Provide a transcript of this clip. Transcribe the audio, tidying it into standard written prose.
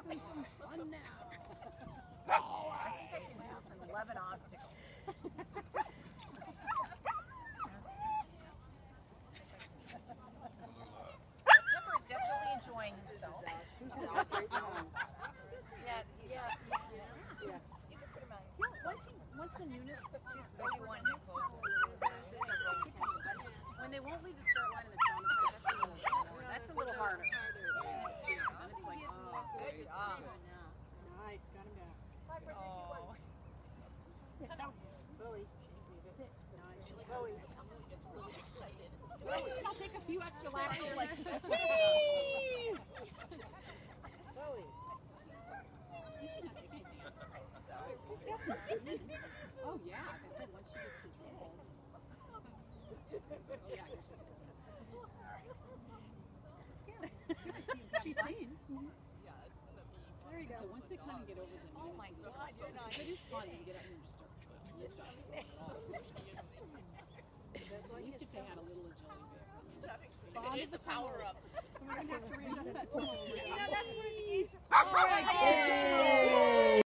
having some fun now. Oh, I think I can do some 11 obstacles. Pepper is definitely enjoying himself. Once the newness gets everyone when they won't leave the start line in the traumatized, that's a little harder. Then it's like, oh, good job. Nice, got him back. Oh. That was Bowie. Sit. Nice. Bowie. Really excited. Bowie, I'll take a few extra laps. Like, Bowie. He's got some speed. Oh yeah, like I said, once she gets control. Yeah, she's seen. There you go. So once they kind of get over the news, oh my God, you're not. it is fun to get up and just start. At least if they had a little agility back. It is the power up. So we're going to have to readjust that tunnel. You know, that's what it is. All right.